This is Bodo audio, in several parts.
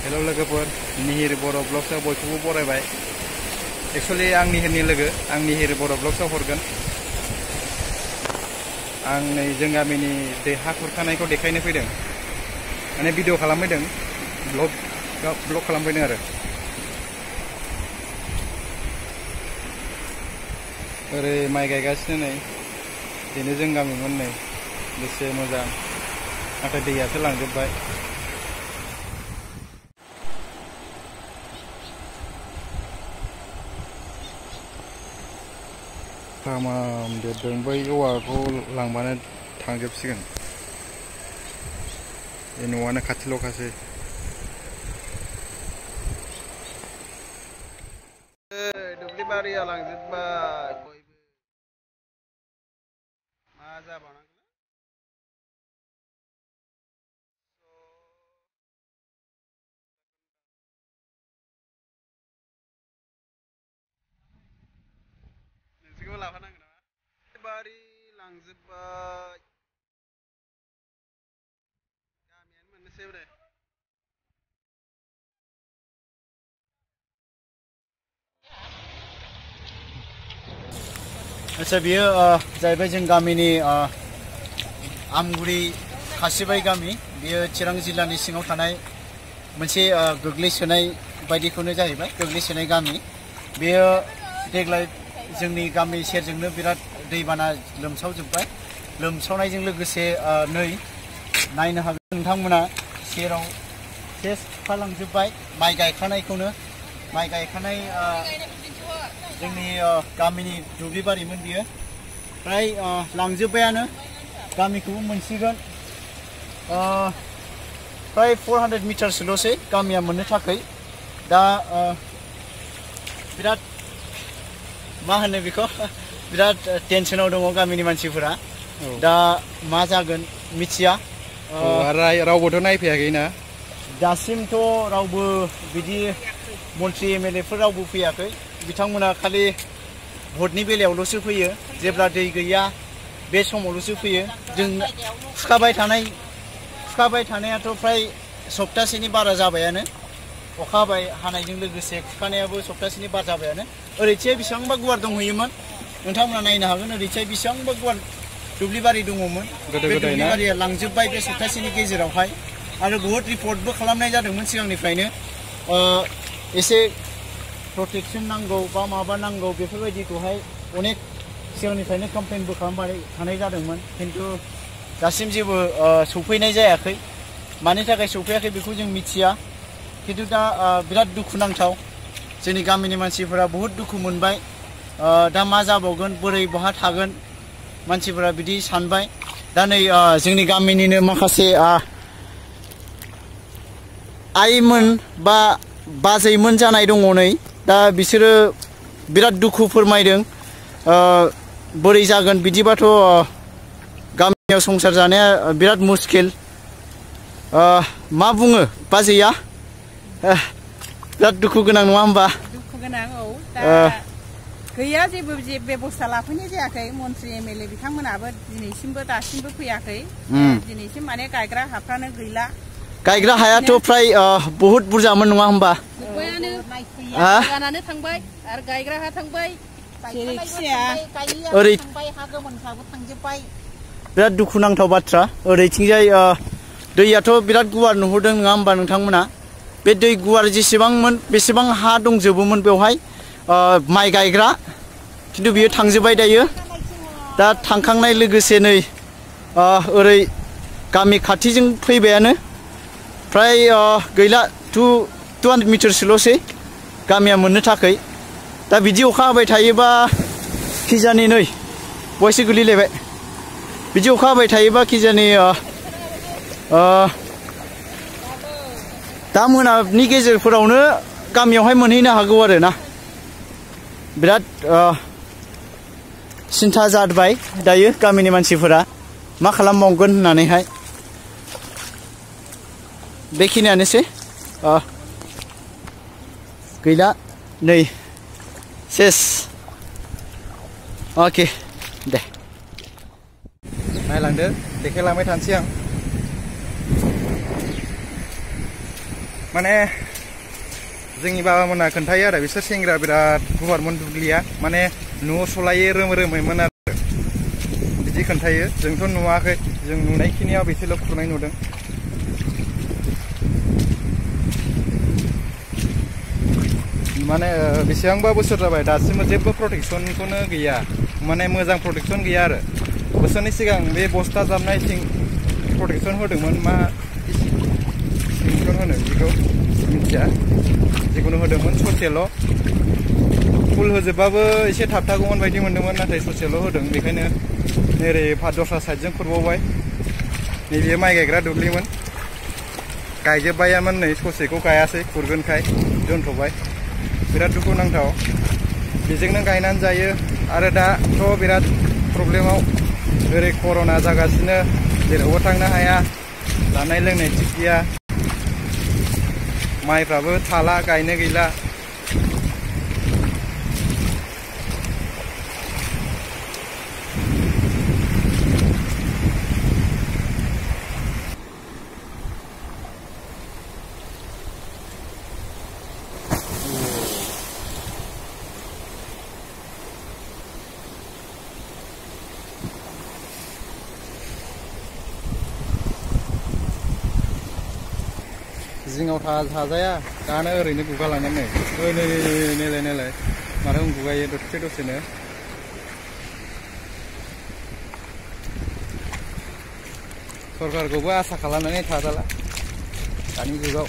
हेलो लोगोफोर निहिर बर' ब्लग्सआव बयखौबो बरायबाय एक्चुअली आं निहिरनि लोगो आं निहिर बर' ब्लग्सआव हरगोन आं नै जों गामिनि दै हा खुरखानायखौ देखायनो फैदों माने भिडिअ खालामफैदों ब्लग खालामफैदों आरो ओरै माइ गायगासिनो नै बेनो जों गामिमोन नै बेसे मोजां नाथाय दैयासो लांजोबबाय थामाम देरदों बै औवाखौ लांबानो थांजोबसिगोन बे न'आनो खाथिल'खासै दुब्लि बारिया लांजोबबाय बयबो मा जाबावनांगौ नोंसोरखौ लाफानांगोन नामा बारि लांजोबबाय गामियानो मोननोसै ब्रे आच्छा बियो जाहैबाय जों गामिनि आमगुरी खासिबाय गामि बियो चिरां जिल्लानि सिङाव थानाय मोनसे गोग्लैसोनाय बायदिखौनो जाहैबाय गोग्लैसोनाय गामि बेयो देग्लाय जोंनि गामि सेरजोंनो बिराद दैबाना लोमसावजोबबाय लोमसावनायजों लोगोसे नै नायनो हागोन नोंथांमोना सेराव सेस खुरखालांजोबबाय माइ गायखानायखौनो माइ गायखानाय जोंनि गामिनि दुब्लि बारिमोन बियो फ्राय लांजोबबायानो गामिखौबो मोनसिगोन फ्राय 400 मिटारसोल'सै गामिया मोननो थाखाय दा बिराद मा होनो बेखौ बिराद टेनसनाव दङ गामिनि मानसिफोरा दा मा जागोन मिथिया रावबोथ' नायफैयाखैना दासिमथ' रावबो बिदि मन्त्रि एमएलएफोर रावबो फैयाखै बिथांमोना खालि भटनि बेलायावल'सो फैयो जेब्ला दै गैया बे समावल'सो फैयो जों खुखाबाय थानायाथ' फ्राय सप्तासेनि बारा जाबायानो अखा हानायजों लोगोसे खुखानायाबो सप्तासेनि बारा जाबायानो ओरैथिं बेसेबांबा गुवार दंहैयोमोन नोंथांमोना नायनो हागोन ओरैथिं बेसेबांबा गुवार दुब्लि बारि दङमोन बे दुब्लि बारिया लांजोबबाय बे सप्तासेनि गेजेरावहाय आरो बहुत रिपर्टबो खालामनाय जादोंमोन सिगांनिफ्रायनो एसे प्रटेक्शन नांगौ बा माबा नांगौ बेफोरबायदिखौहाय अनेक सिगांनिफ्रायनो कमप्लेनबो खालामबाय थानाय जादोंमोन खिन्थु दासिम जेबो सौफैनाय जायाखै मानि थाखाय सौफैयाखै बेखौ जों मिथिया खिन्थु दा बिराद दुखुनांथाव जोंनि गामिनि मानसिफोरा बहुत दुखु मोनबाय दा मा जाबावगोन बोरै बहा थागोन मानसिफोरा बिदि सानबाय दा नै जोंनि गामिनिनो माखासे आइमोन बा बाजैमोन जानाय दङ नै दा बिसोरो बिराद दुखु फोरमायदों बोरै जागोन बिदिबाथ' गामियाव संसार जानाया बिराद मुस्किल मा बुङो बाजैया बिराद दुखु गोनां नङा होमबा दुखु गोनां औ दा गैया जेबो बेबस्था लाफैनाय जायाखै मन्त्रि एमएलए बिथांमोनाबो दिनैसिमबो दासिमबो फैयाखै दिनैसिम माने गायग्रा हाफ्रानो गैला गायग्रा हायाथ' फ्राय बहुत बुरजामोन नङा होमबा जानानै थांबाय आरो गायग्रा हा थांबाय ओरै हा गोमोनफ्राबो थांजोबबाय बिराद दुखुनांथाव बाथ्रा ओरैथिंजाय दैयाथ' बिराद गुवार नुहुरदों नङा होमबा नोंथांमोना बे दै गुवार जेसेबांमोन बेसेबां हा दंजोबोमोन बेवहाय माइ गायग्रा खिन्थु बियो थांजोबबाय दायो दा थांखांनाय लोगोसे नै ओरै गामि खाथिजों फैबायानो फ्राय गैला 200 मिटारसोल'सै गामिया मोननो थाखाय दा बिदि अखा हाबाय थायोबा खिजानि नै बयसो गोलैलायबाय बिदि अखा हाबाय थायोबा खिजानि दा मोनानि गेजेरफोरावनो गामियावहाय मोनहैनो हागौ आरो ना बिराद सिन्था जाबाय दायो गामिनि मानसिफोरा मा खालामबावगोन होननानैहाय बेखिनियानोसै गैला नै सेस अके दे नायलांदो देखायलांबाय थानोसै आं माने जोंनि बाबामोना खोन्थायो आरो बिसोर सेंग्रा बिराद गुवारमोन दुब्लिया माने न' सलायो रोमैमोन आरो बिदि खोन्थायो जोंथ' नुवाखै जों नुनायखिनियाव बिसोरल' खुरनाय नुदों माने बेसेबांबा बोसोर जाबाय दासिमबो जेबो प्रटेक्सनखौनो गैया माने मोजां प्रटेक्सन गैया आरो बोसोरनि सिगां बे बस्ता जाबनाय सिं प्रटेक्सन होदोंमोन मा सिंखौनो होनो बेखौ मिथिया जिखुनु होदोंमोन ससेल' फुल होजोबबाबो एसे थाबथागौमोन बायदि मोनदोंमोन नाथाय ससेल' होदों बेखायनो ओरै दस्रा साइडजों खुरबावबाय नैबे माइ गायग्रा दुब्लिमोन गायजोब्बायामोन नै ससेखौ गायासै खुरगोनखाय दोनथ'बाय बिराद दुखुनांथाव बेजोंनो गायनानै जायो आरो दाथ' बिराद प्रब्लेमाव ओरै कर'ना जागासिनो जेरावबो थांनो हाया जानाय लोंनाय थिग गैया माइफ्राबो थाला गायनो गैला जिङाव थाजाया दानो ओरैनो गुगालांगोन नै नायलाय माथो गुगायो दसेनो सरकारखौबो आसा खालामनानै थाजाला दानि जुगाव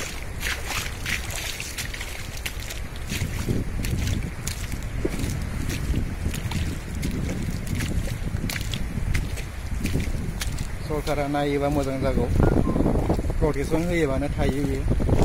सरकारा नायोबा मोजां जागौ प्रटेक्सन होयोबानो थायो बियो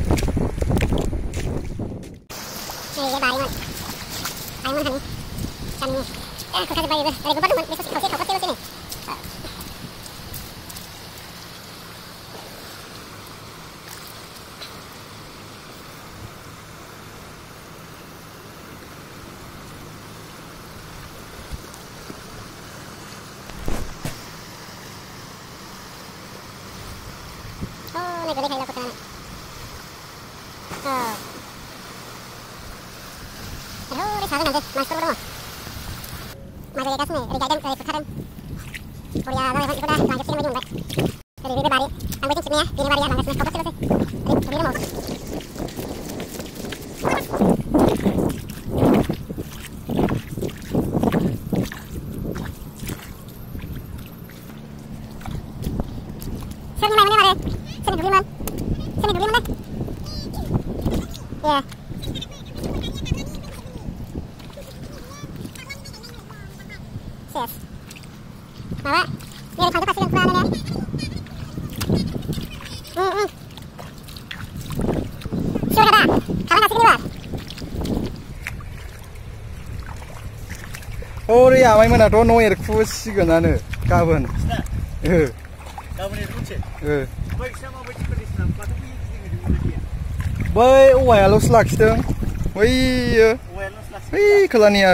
ओरै आमाइमोनाथ' न' एरखुसिगोनानो गाबोन बै औवायाल'सो लाखिदों बैयो बै खोलानिया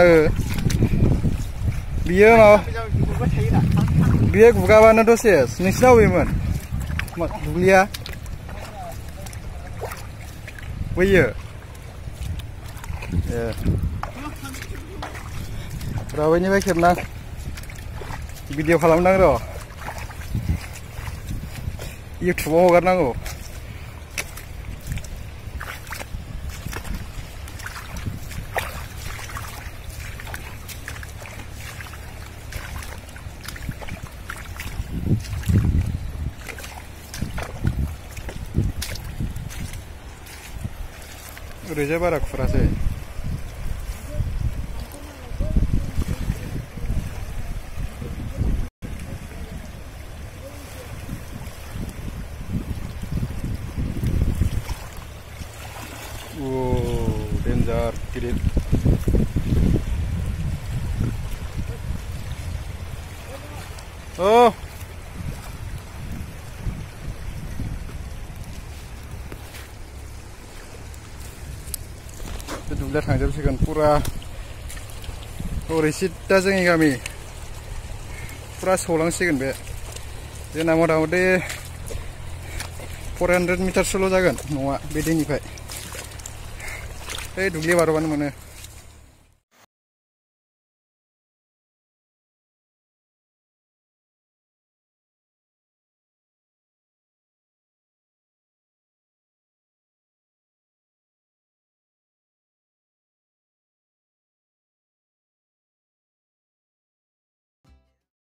बियो बियो गुगाबानोथ' सेस नोंसिना अबेमोन दुब्लिया बैयो रावैनिफ्राय खेबनां भिडिअ खालामनां र' इउटुबाव हगारनांगौ ओरैजाय बारा खुरासै डेन्जार गिदिर दुब्लिया थांजोबसिगोन पुरा ओरै सिदा जोंनि गामि पुरा सौलांसिगोन बे जोंना मथा मथि 400 मिटारसोल' जागोन न'आ बे दैनिफ्राय बे दुब्लि बारबानो मोनो